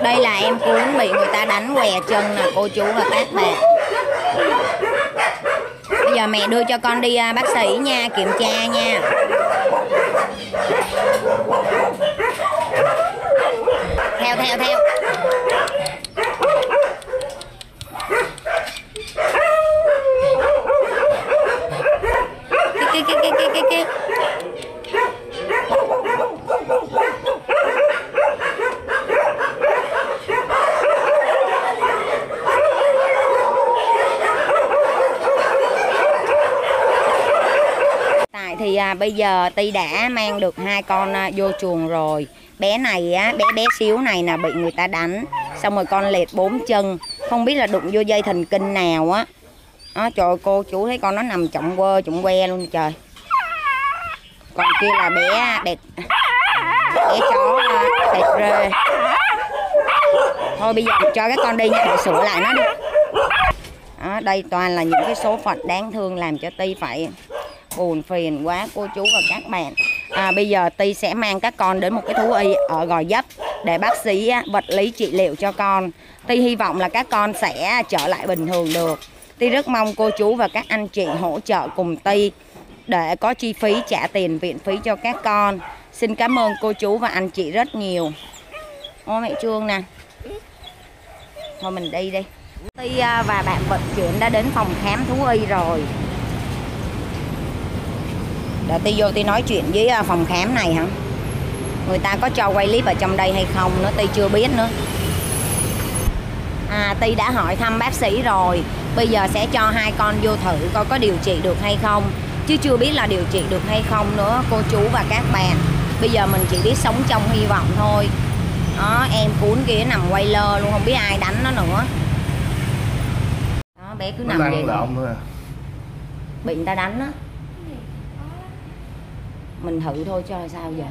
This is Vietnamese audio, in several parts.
Đây là em Cuốn bị người ta đánh què chân nè cô chú và các bạn. Bây giờ mẹ đưa cho con đi bác sĩ nha, kiểm tra nha. Theo. Kia. Thì bây giờ Ti đã mang được 2 con vô chuồng rồi. Bé này á, bé xíu này là bị người ta đánh, xong rồi con liệt 4 chân, không biết là đụng vô dây thần kinh nào á. Trời ơi, cô chú thấy con nó nằm trọng que luôn trời. Còn kia là bé chó đẹp rê. Thôi bây giờ cho các con đi nha, để sửa lại nó đi. Đây toàn là những cái số phận đáng thương làm cho Ti phải buồn phiền quá cô chú và các bạn. Bây giờ Ti sẽ mang các con đến một cái thú y ở Gò Vấp để bác sĩ vật lý trị liệu cho con. Ti hy vọng là các con sẽ trở lại bình thường được. Ti rất mong cô chú và các anh chị hỗ trợ cùng Ti để có chi phí trả tiền viện phí cho các con. Xin cảm ơn cô chú và anh chị rất nhiều. Ô mẹ Trương nè. Thôi mình đi. Ti và bạn vận chuyển đã đến phòng khám thú y rồi. Để Ti vô Ti nói chuyện với phòng khám này hả? Người ta có cho quay clip ở trong đây hay không nữa Ti chưa biết nữa. Ti đã hỏi thăm bác sĩ rồi. Bây giờ sẽ cho 2 con vô thử coi có điều trị được hay không, chứ chưa biết là điều trị được hay không nữa cô chú và các bạn. Bây giờ mình chỉ biết sống trong hy vọng thôi. Em Cuốn kia nằm quay lơ luôn, không biết ai đánh nó nữa. Bé cứ nằm vậy thôi. Bị người ta đánh á. Mình thử thôi cho là sao giờ.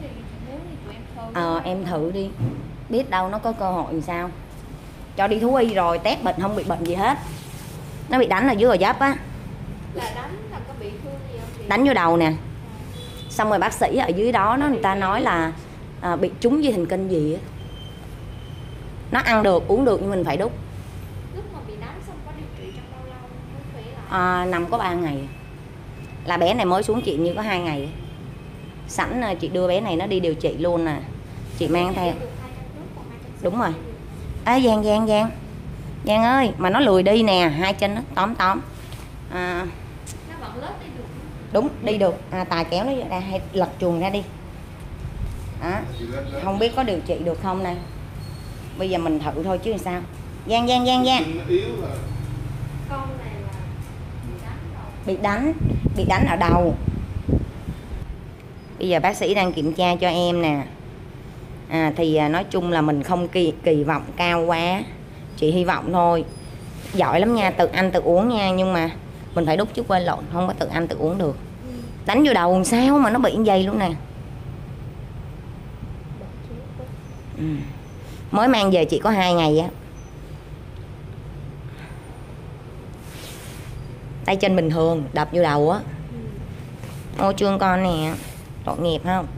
Em thử đi, biết đâu nó có cơ hội làm sao. Cho đi thú y rồi test bệnh không bị bệnh gì hết. Nó bị đánh là dưới Gò Vấp á. Là có bị thương gì không? Đánh vô đầu nè. Xong rồi bác sĩ ở dưới đó người ta nói là bị trúng dây thần kinh gì á. Nó ăn được uống được nhưng mình phải đút. Lúc mà bị đánh xong có điều trị trong bao lâu? Nằm có 3 ngày. Là bé này mới xuống chị như có 2 ngày. Sẵn chị đưa bé này nó đi điều trị luôn nè. Chị mang theo. Đúng rồi. Giang ơi, mà nó lười đi nè, 2 chân nó tóm. Nó vẫn lớp đi được. Đúng, đi được. Tài kéo nó ra hay lật chuồng ra đi. Không biết có điều trị được không nè. Bây giờ mình thử thôi chứ làm sao. Giang. Con này là bị đánh rồi. Bị đánh ở đầu. Bây giờ bác sĩ đang kiểm tra cho em nè. Thì nói chung là mình không kỳ vọng cao quá. Chị hy vọng thôi. Giỏi lắm nha, tự ăn tự uống nha. Nhưng mà mình phải đút chứ quên lộn, không có tự ăn tự uống được. Đánh vô đầu làm sao mà nó bị như vậy luôn nè. Mới mang về chỉ có 2 ngày á. Tay chân bình thường, đập vô đầu á. Ô Trương con nè, tội nghiệp không?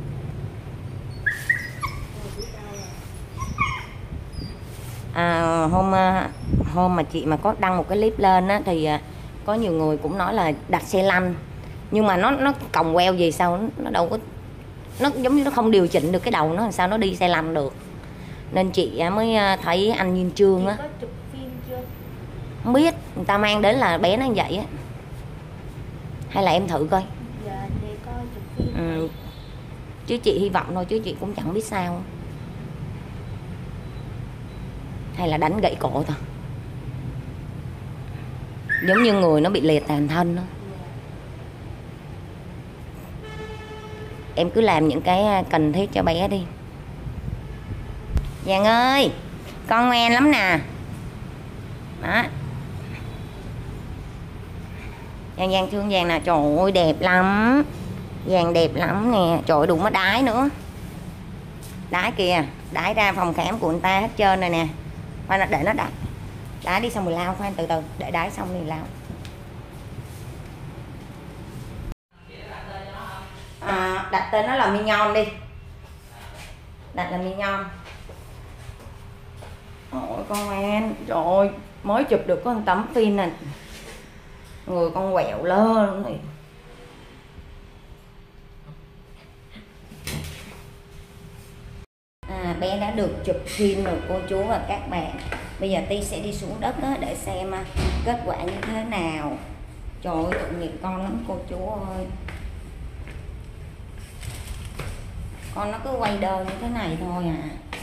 Hôm mà chị mà có đăng một cái clip lên á thì có nhiều người cũng nói là đặt xe lăn, nhưng mà nó còng queo gì sao nó đâu có, nó giống như nó không điều chỉnh được cái đầu nó, làm sao nó đi xe lăn được. Nên chị mới thấy anh Nhiên Trương á. Không biết, người ta mang đến là bé nó như vậy á. Hay là em thử coi. Dạ, để coi chụp phim. Chứ chị hy vọng thôi chứ chị cũng chẳng biết sao. Hay là đánh gãy cổ thôi. Giống như người nó bị liệt toàn thân đó. Em cứ làm những cái cần thiết cho bé đi. Giang ơi, con ngoan lắm nè. Đó. Giang thương Giang nè, trời ơi đẹp lắm. Giang đẹp lắm nè, trời ơi đụng có đái nữa. Đái kìa, đái ra phòng khám của người ta hết trơn rồi nè. Khoan để nó đặt. Đái đi xong rồi lao, khoan từ từ, để đái xong thì lao. Đặt tên nó là Mignon đi. Đặt là Mignon. Ôi con Ngoan, trời ơi, mới chụp được có một tấm phim này, người con quẹo lơ luôn này. Bé đã được chụp phim rồi cô chú và các bạn. Bây giờ Ti sẽ đi xuống đất để xem kết quả như thế nào. Trời ơi, tội nghiệp con lắm cô chú ơi. Con nó cứ quay đơ như thế này thôi à.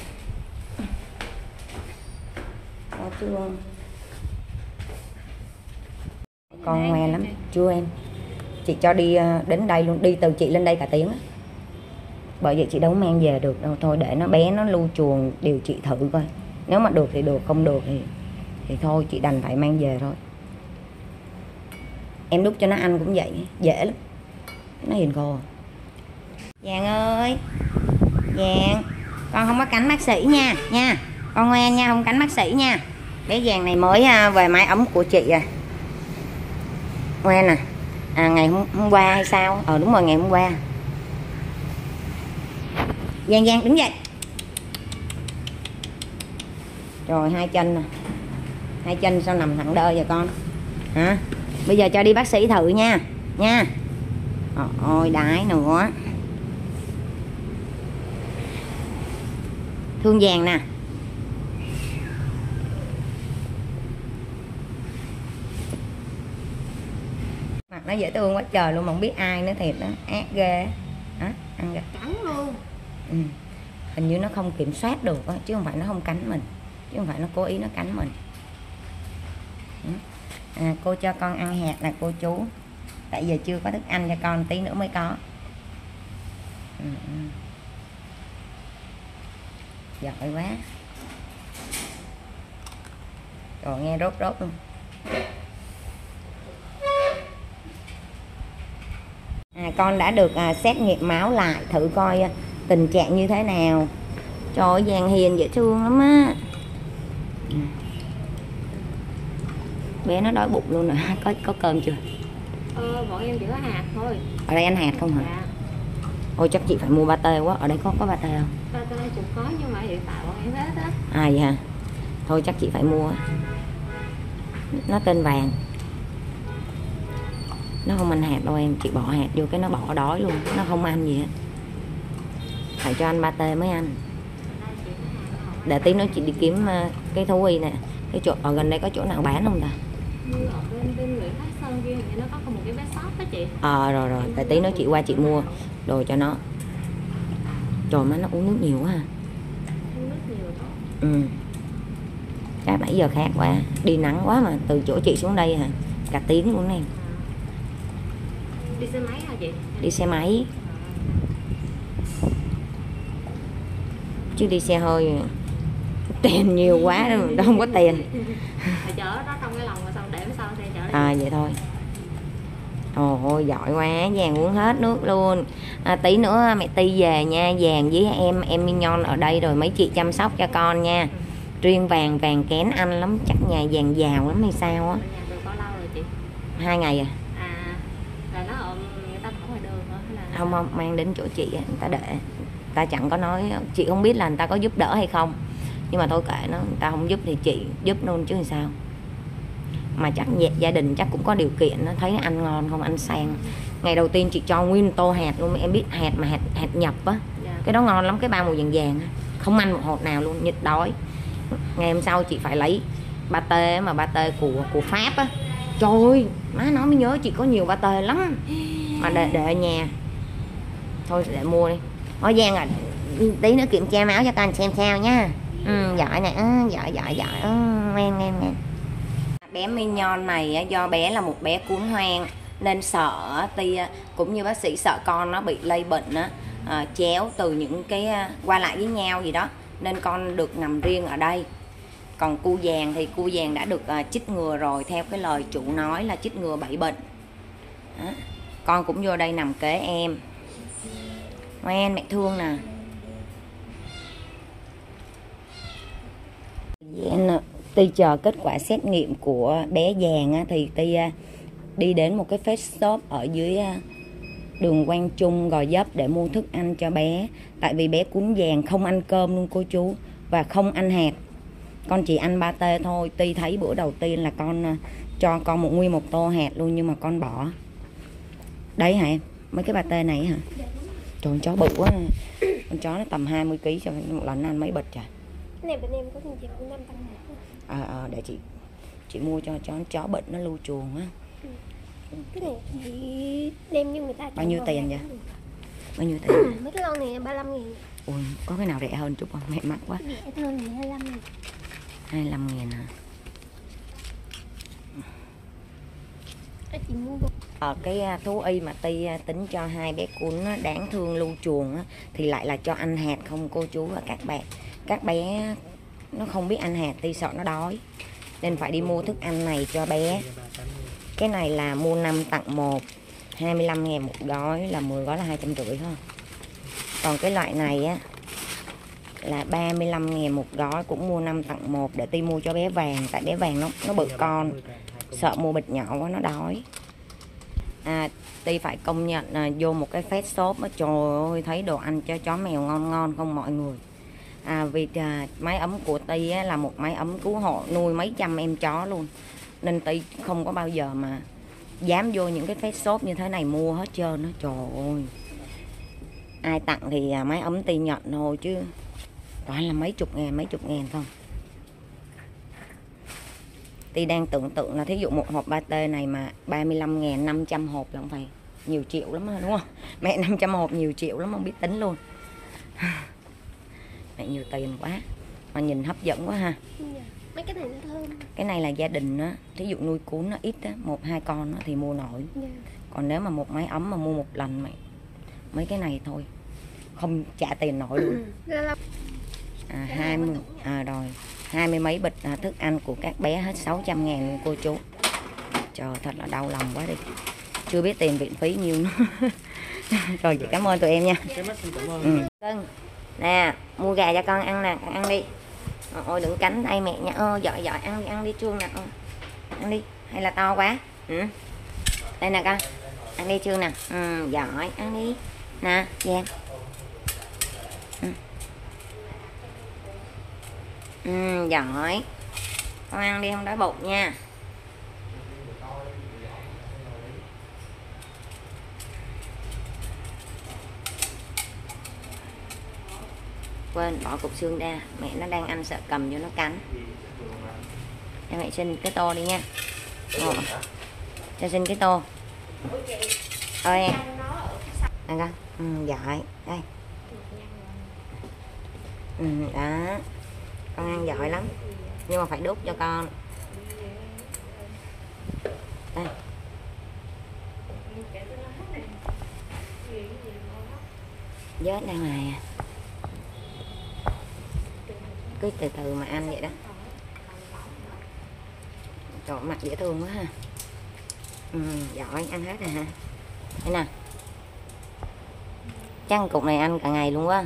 Có chưa? Con ngoan lắm. Chưa em. Chị cho đi đến đây luôn, đi từ chị lên đây cả tiếng á. Bởi vậy chị đâu mang về được đâu, thôi để nó bé nó lưu chuồng điều trị thử coi. Nếu mà được thì được, không được thì thôi chị đành phải mang về thôi. Em đút cho nó ăn cũng vậy, dễ lắm. Nó hiền khô. Vàng ơi, Vàng, con không có cắn bác sĩ nha, con ngoan nha, không cắn bác sĩ nha. Bé Vàng này mới về mái ấm của chị à. Ngoan nè, ngày hôm qua hay sao? Đúng rồi, ngày hôm qua. Vàng đứng dậy. Rồi hai chân nè, hai chân sao nằm thẳng đơ vậy con hả? Bây giờ cho đi bác sĩ thử nha. Ôi đái nữa. Thương Vàng nè. Mặt nó dễ thương quá trời luôn mà không biết ai nữa, thiệt đó, ác ghê á. Ăn kìa, cắn luôn. Hình như nó không kiểm soát được đó, chứ không phải nó không cắn mình, chứ không phải nó cố ý nó cắn mình. Cô cho con ăn hạt là cô chú, tại giờ chưa có thức ăn cho con, tí nữa mới có. Giỏi quá. Rồi nghe rốt luôn. Con đã được xét nghiệm máu lại thử coi tình trạng như thế nào. Trời ơi, Vàng hiền dễ thương lắm á. Bé nó đói bụng luôn rồi. Có cơm chưa? Bọn em chỉ có hạt thôi. Ở đây ăn hạt không hả? Dạ. Ôi chắc chị phải mua pate quá. Ở đây có pate không? Pate cũng có nhưng mà hiện tại bọn em hết á. Vậy hả? Thôi chắc chị phải mua. Nó tên Vàng. Nó không ăn hạt đâu em. Chị bỏ hạt vô cái nó bỏ đói luôn. Nó không ăn gì hết. Phải cho ăn pate mới ăn. Để tí nữa chị đi kiếm cái thú y nè. Cái chỗ ở gần đây có chỗ nào bán không ta? Như ở bên Nguyễn Thái Sơn kia thì nó có một cái bé shop đó chị. Rồi để tí nữa chị qua chị mua đồ cho nó. Trời má, nó uống nước nhiều quá ha. Uống nước nhiều đó. Chắc nãy giờ khát quá, đi nắng quá mà từ chỗ chị xuống đây hả, cả tiếng luôn nè. Đi xe máy hả chị? Đi xe máy. Chứ đi xe hơi tiền nhiều quá đâu, không có tiền. Phải chở nó trong cái lòng rồi xong để sau xe chở đi. Vậy thôi. Ôi giỏi quá, Vàng uống hết nước luôn. Tí nữa mẹ Ti về nha, Vàng với em Mignon ở đây rồi mấy chị chăm sóc cho con nha. Riêng Vàng kén ăn lắm, chắc nhà Vàng giàu lắm hay sao á. Ở nhà được bao lâu rồi chị? 2 ngày à? Là nó ở người ta bỏ ngoài đường hả? Hay là... Không, mang đến chỗ chị người ta để. Người ta chẳng có nói, chị không biết là người ta có giúp đỡ hay không. Nhưng mà thôi kệ nó, người ta không giúp thì chị giúp luôn chứ làm sao. Mà chắc gia đình chắc cũng có điều kiện, nó thấy ăn ngon không, ăn sang. Ngày đầu tiên chị cho nguyên tô hạt luôn, em biết hạt mà hạt nhập á. Cái đó ngon lắm, cái bao màu vàng không ăn một hột nào luôn, nhịt đói. Ngày hôm sau chị phải lấy pate, mà pate của Pháp á. Trời ơi, má nói mới nhớ chị có nhiều pate lắm mà để ở nhà. Thôi để mua đi. Hỏi Giang à, tí nữa kiểm tra máu cho con xem sao nha. Giỏi nè, giỏi ngoan. Bé Mignon này do bé là một bé cún hoang nên sợ Ti cũng như bác sĩ sợ con nó bị lây bệnh chéo từ những cái qua lại với nhau gì đó, nên con được nằm riêng ở đây. Còn cu Vàng thì cu Vàng đã được chích ngừa rồi, theo cái lời chủ nói là chích ngừa 7 bệnh. Con cũng vô đây nằm kế em. Ngoan, mẹ thương nè. Ti chờ kết quả xét nghiệm của bé Vàng thì Ti đi đến một cái face shop ở dưới đường Quang Trung, Gò Vấp để mua thức ăn cho bé. Tại vì bé cún Vàng không ăn cơm luôn cô chú, và không ăn hạt. Con chỉ ăn pate thôi. Ti thấy bữa đầu tiên là con cho con nguyên một tô hạt luôn, nhưng mà con bỏ. Đấy hả em? Mấy cái pate này hả? Trời ơi, chó bự quá. Con chó nó tầm 20 kg cho một lần nó ăn mấy bịch trời. Cái này bên em có chương trình 5 Để chị mua cho chó bệnh nó lưu chuồng á. Cái này thì đem như người ta. Bao nhiêu tiền vậy? Bao nhiêu tiền? Mấy cái lon này 35.000. Ui, có cái nào rẻ hơn chút không? Mẹ mắc quá. Rẻ hơn thì 25.000. 25.000 hả? Chị mua Cái thú y mà Ti tính cho hai bé cún đáng thương lưu chuồng á, thì lại là cho ăn hạt không cô chú và các bạn. Các bé nó không biết ăn hạt, Ti sợ nó đói nên phải đi mua thức ăn này cho bé. Cái này là mua 5 tặng 1, 25.000 một gói, là 10 gói là 250 thôi. Còn cái loại này á là 35.000 một gói, cũng mua 5 tặng 1 để Ti mua cho bé vàng, tại bé vàng nó bự con, sợ mua bịch nhỏ quá nó đói. Ti phải công nhận vô một cái Pet Shop á, trời ơi thấy đồ ăn cho chó mèo ngon ngon không mọi người. Vì máy ấm của Ti á, là một máy ấm cứu hộ nuôi mấy trăm em chó luôn, nên Ti không có bao giờ mà dám vô những cái Pet Shop như thế này mua hết trơn á. Trời ơi, ai tặng thì máy ấm Ti nhận thôi, chứ toàn là mấy chục ngàn không. Ti đang tưởng tượng là thí dụ một hộp pate này mà 35.000, 500 hộp là không phải nhiều triệu lắm đúng không? Mẹ 500 hộp nhiều triệu lắm, không biết tính luôn. Mẹ nhiều tiền quá mà nhìn hấp dẫn quá ha. mấy cái này nó thơm. Cái này là gia đình á, thí dụ nuôi cún nó ít á, 1-2 con á, thì mua nổi. Còn nếu mà một máy ấm mà mua một lần mày, mấy cái này thôi không trả tiền nổi luôn. 20 rồi 20 mấy bịch thức ăn của các bé hết 600.000 luôn cô chú. Trời, thật là đau lòng quá đi, chưa biết tiền viện phí nhiêu nữa. Rồi chị cảm ơn tụi em nha. Cưng nè, mua gà cho con ăn nè, con ăn đi. Ôi đừng cắn tay mẹ nha. Giỏi ăn đi Trương nè. Ăn đi, hay là to quá. Đây nè con, ăn đi Trương nè. Giỏi, ăn đi nè, Giang. Giỏi, con ăn đi không đói bụng nha. Quên bỏ cục xương ra, mẹ nó đang ăn sợ cầm cho nó cắn. Cho mẹ xin cái tô đi nha. Cho xin cái tô. Ơi em. Ăn con. Giỏi. Đây. Đó. Con ăn giỏi lắm. Nhưng mà phải đút cho con. Đây. Vết ra ngoài à. Cứ từ từ mà ăn vậy đó. Trời, mặt dễ thương quá ha. Giỏi, ăn hết rồi hả? Đây nè. Chắc cục này ăn cả ngày luôn quá.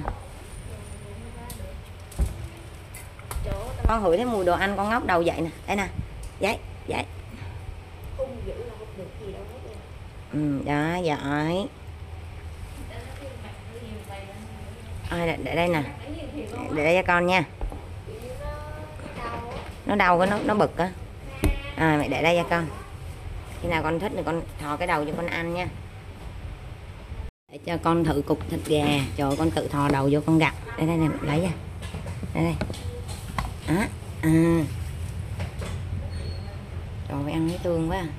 Con hửi thấy mùi đồ ăn con ngóc đầu dậy nè. Đây nè. Dậy. Đó, giỏi. Để đây nè. Để đây cho con nha. Nó đau cái nó bực á. Mẹ để đây cho con. Khi nào con thích thì con thò cái đầu cho con ăn nha. Để cho con thử cục thịt gà. Trời, con tự thò đầu vô con gặm. Đây nè, lấy ra. Đây. Trời, ăn thấy tương quá.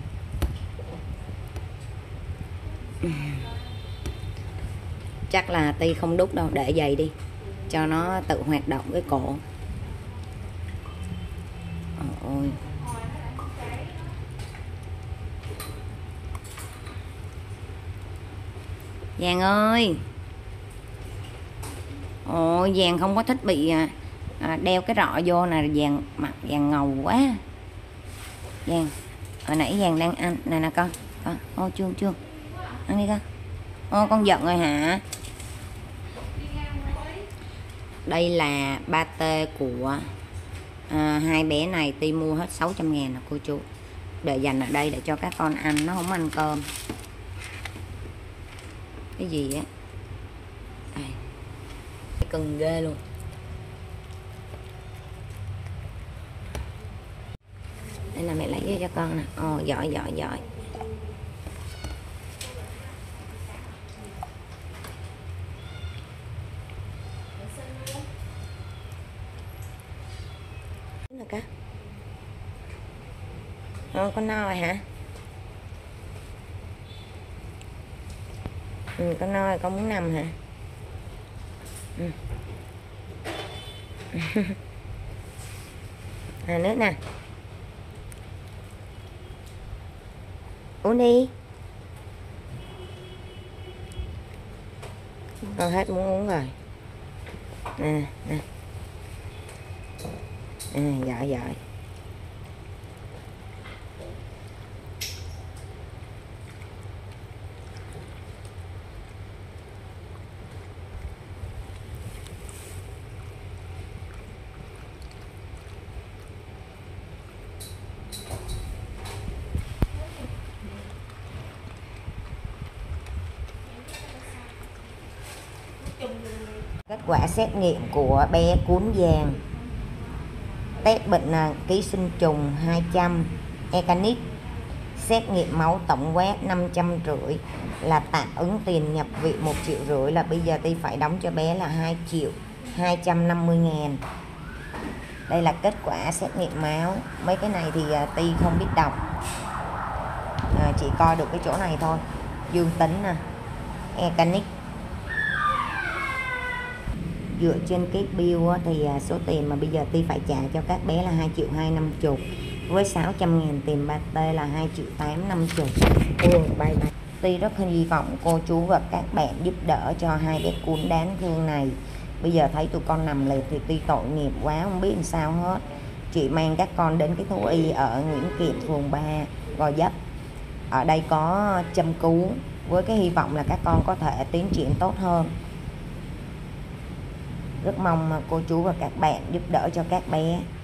Chắc là Ti không đút đâu, để vậy đi cho nó tự hoạt động cái cổ. Ôi. Vàng ơi. Ôi, Vàng không có thích bị đeo cái rọ vô nè. Vàng mặt Vàng ngầu quá. Vàng, hồi nãy Vàng đang ăn nè con. Ôi Trương ăn đi con. Ô, con giận rồi hả? Đây là pate của hai bé này. Ti mua hết 600.000 nè cô chú, để dành ở đây để cho các con ăn, nó không ăn cơm. Cái gì á, cưng ghê luôn. Đây là mẹ lấy vô cho con nè. Ồ, giỏi giỏi giỏi. Được cá. Con no rồi hả? Con no rồi, con muốn nằm hả? Nước nè. Uống đi. Con hết muốn uống rồi. Nè. Giỏi giỏi. Kết quả xét nghiệm của bé cuốn vàng, test bệnh ký sinh trùng 200, Ecanic, xét nghiệm máu tổng quát 550, là tạm ứng tiền nhập viện 1,5 triệu, là bây giờ Ti phải đóng cho bé là 2.250.000. Đây là kết quả xét nghiệm máu. Mấy cái này thì Ti không biết đọc, chỉ coi được cái chỗ này thôi. Dương tính nè, Ecanic. Dựa trên cái bill thì số tiền mà bây giờ Ti phải trả cho các bé là 2.250.000, với 600.000 tiền pate là 2.850.000. Bye. Ti rất hy vọng cô chú và các bạn giúp đỡ cho hai bé cún đáng thương này. Bây giờ thấy tụi con nằm liệt thì Ti tội nghiệp quá, không biết làm sao hết. Chị mang các con đến cái thú y ở Nguyễn Kiệm, phường 3, Gò Vấp. Ở đây có châm cứu, với cái hy vọng là các con có thể tiến triển tốt hơn. Rất mong cô chú và các bạn giúp đỡ cho các bé.